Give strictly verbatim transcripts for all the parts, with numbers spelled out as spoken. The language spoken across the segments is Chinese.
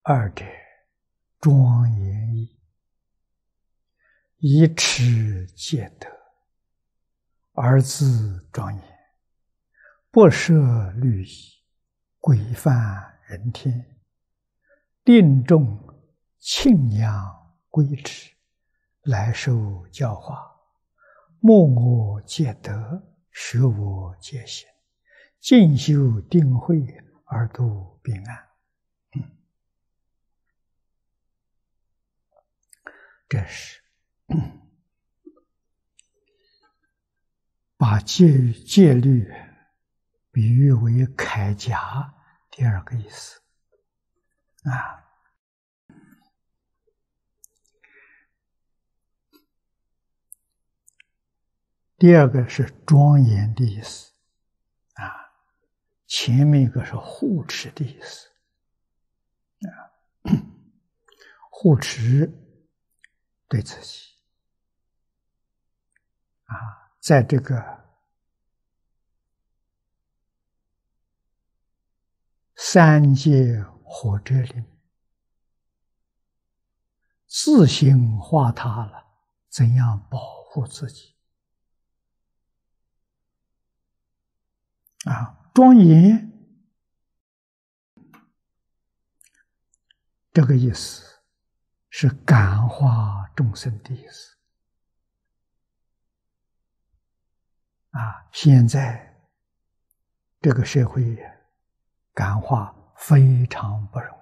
二者，庄严义，以持戒德，而自庄严，不设律仪，规范人天，令众庆仰归之，来受教化，默我戒德，学我戒行，进修定慧，而度彼岸。嗯、这是把戒戒律比喻为铠甲，第二个意思啊。第二个是庄严的意思啊，前面一个是护持的意思啊，护持对自己啊，在这个三界火者里，自性化他了，怎样保护自己？啊，庄严这个意思是感化众生的意思啊。现在这个社会感化非常不容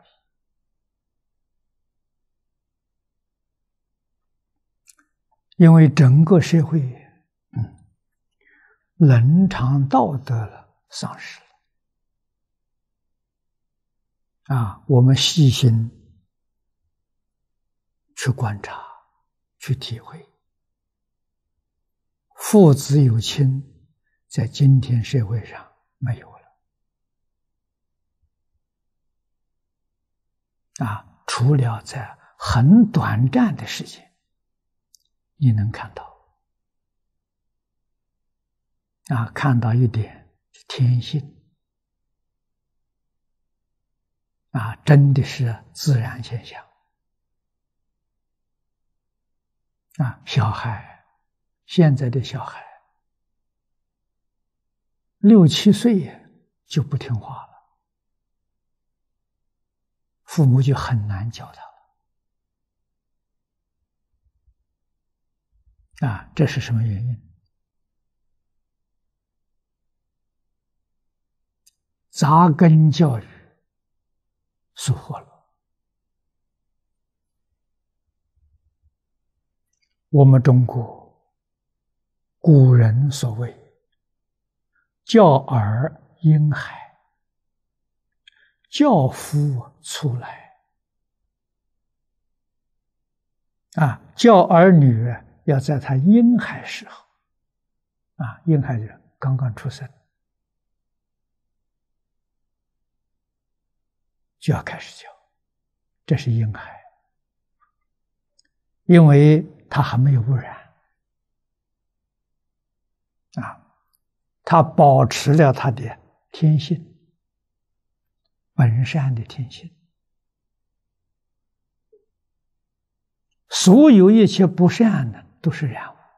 易，因为整个社会嗯，伦常道德了丧失了啊！我们细心去观察，去体会，父子有亲，在今天社会上没有了啊！除了在很短暂的时间，你能看到啊，看到一点天性啊，真的是自然现象啊！小孩，现在的小孩六七岁就不听话了，父母就很难教他了啊！这是什么原因？扎根教育疏忽了。我们中国古人所谓教儿婴孩，教夫出来啊，教儿女要在他婴孩时候啊，婴孩子刚刚出生就要开始教，这是婴孩，因为他还没有污染啊，他保持了他的天性，本善的天性。所有一切不善的都是染污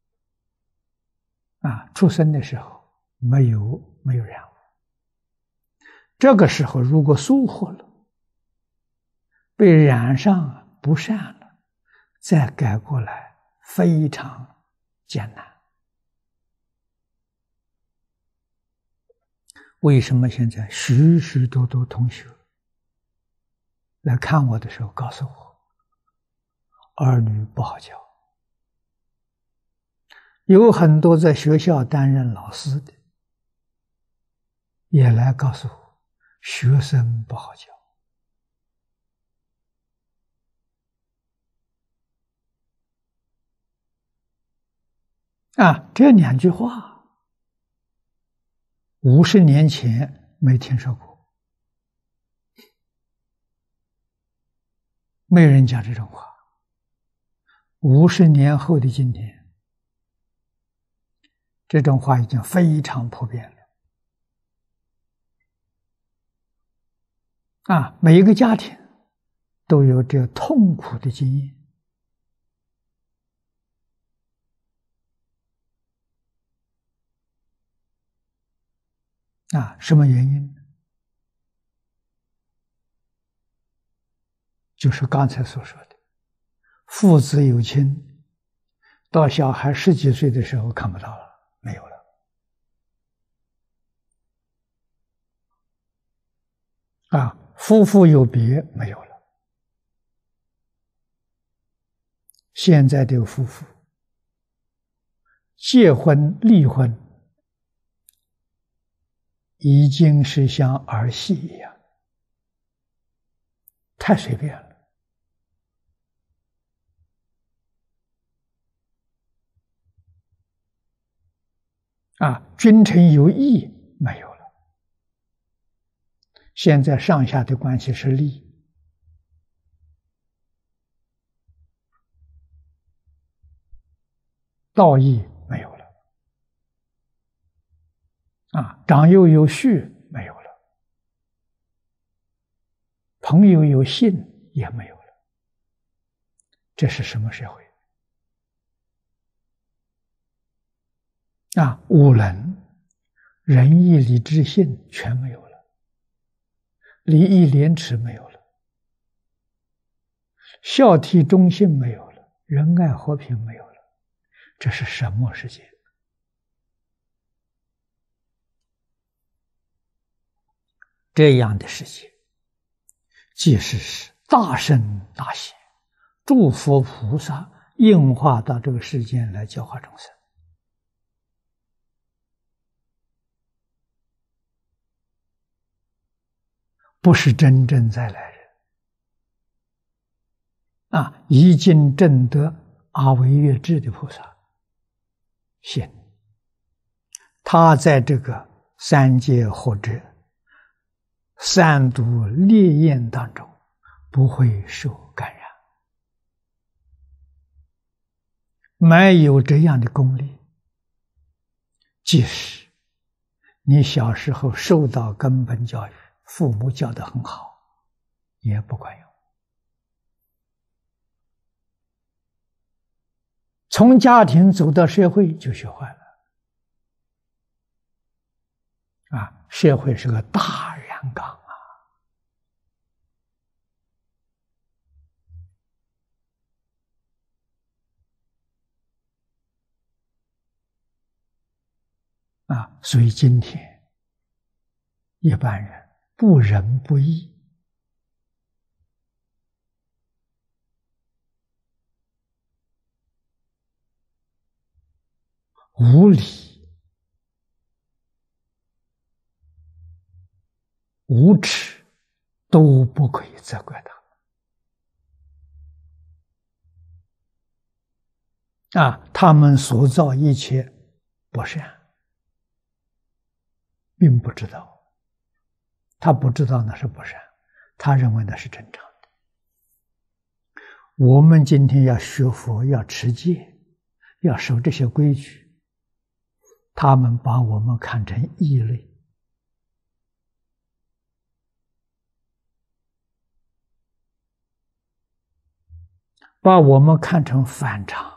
啊！出生的时候没有没有染污，这个时候如果疏忽了，被染上不善了，再改过来非常艰难。为什么现在许许多多同学来看我的时候告诉我，儿女不好教？有很多在学校担任老师的也来告诉我，学生不好教啊！这两句话五十年前没听说过，没有人讲这种话。五十年后的今天，这种话已经非常普遍了啊！每一个家庭都有这痛苦的经验。啊，什么原因？就是刚才所说的，父子有亲，到小孩十几岁的时候看不到了，没有了。啊，夫妇有别，没有了。现在的夫妇结婚离婚，已经是像儿戏一样，太随便了。啊，君臣有义没有了。现在上下的关系是利，道义没有了。啊，长幼有序没有了，朋友有信也没有了。这是什么社会？啊，无能、仁义礼智信全没有了，礼义廉耻没有了，孝悌忠信没有了，仁爱和平没有了。这是什么世界？这样的世界，即使是大圣大贤、诸佛菩萨应化到这个世间来教化众生，不是真正再来人啊！已经证得阿惟越致的菩萨现，他在这个三界或者三毒烈焰当中不会受感染，没有这样的功力，即使你小时候受到根本教育，父母教得很好，也不管用。从家庭走到社会就学坏了。啊，社会是个大染缸啊！啊，所以今天一般人不仁不义，无理无耻，都不可以责怪他。啊，他们所造一切不善，并不知道，他不知道那是不善，他认为那是正常的。我们今天要学佛，要持戒，要守这些规矩，他们把我们看成异类，把我们看成反常。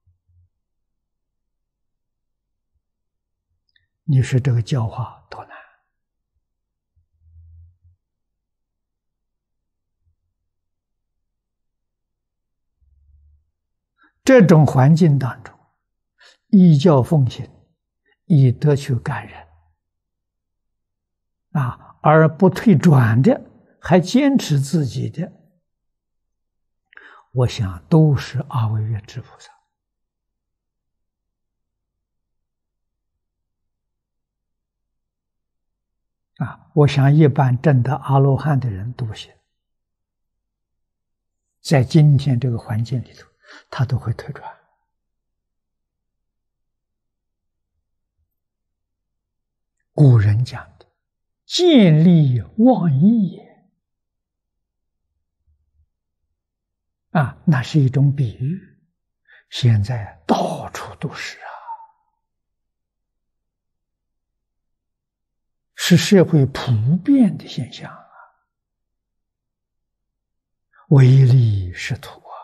你说这个教化多难？这种环境当中，依教奉行，以德去感人啊，而不退转的，还坚持自己的，我想都是阿惟越致菩萨。啊，我想一般证得阿罗汉的人都不行，在今天这个环境里头，他都会退转。古人讲的“见利忘义”也啊，那是一种比喻。现在到处都是啊，是社会普遍的现象啊。 唯利是图啊！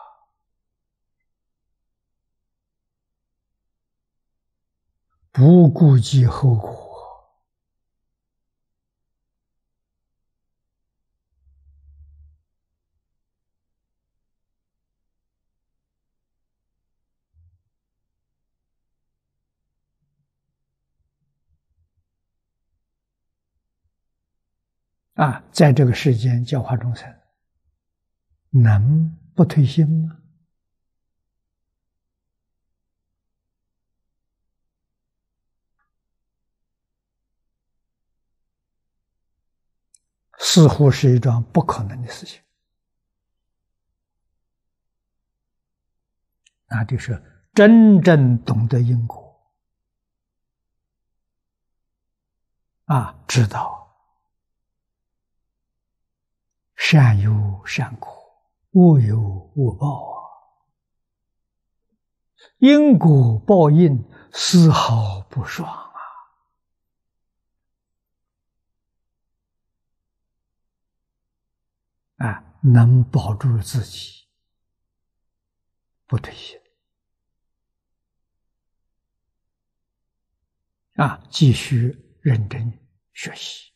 不顾及后果。啊，在这个世间教化众生，能不退心吗？似乎是一桩不可能的事情。那就是真正懂得因果啊，知道善有善果，恶有恶报啊，因果报应丝毫不爽啊！啊，能保住自己，不退心啊，继续认真学习。